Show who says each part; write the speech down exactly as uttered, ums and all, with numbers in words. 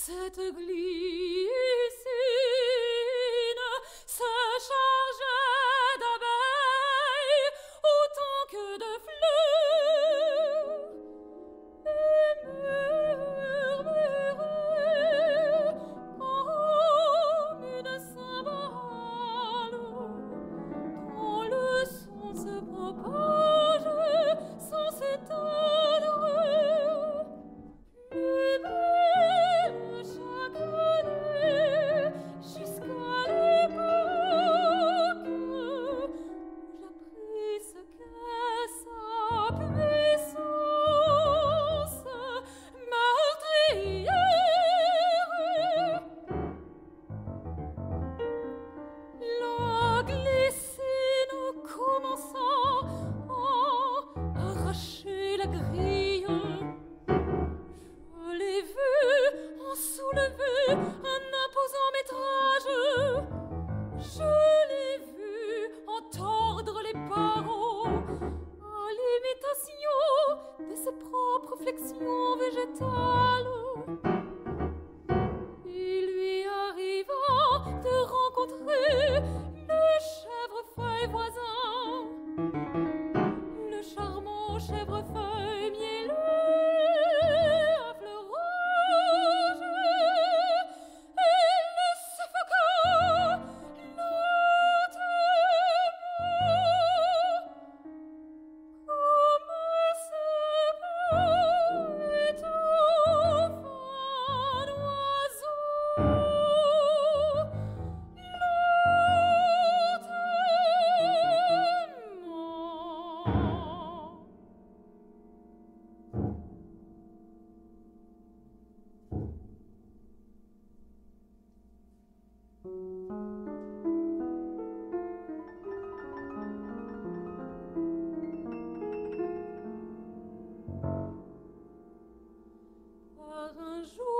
Speaker 1: Cette glycine se chargeait d'abeilles autant que de fleurs et murmurait comme une cymbale dont le son se propage sans s'éteindre. Plus belle chaque année jusqu'à l'époque où j'appris ce qu'est sa puissance meurtrière. La glycine commença à arracher la grille. Je l'ai vu en soulever un imposant métrage. Je l'ai vu en tordre les barreaux à l'imitation de ses propres flexions végétales. Il lui arriva de rencontrer le chèvrefeuille voisin, le charmant chèvrefeuille mielleux à fleurs rouges, et le suffoqua lentement comme ce poète enfin oiseau. Par un jour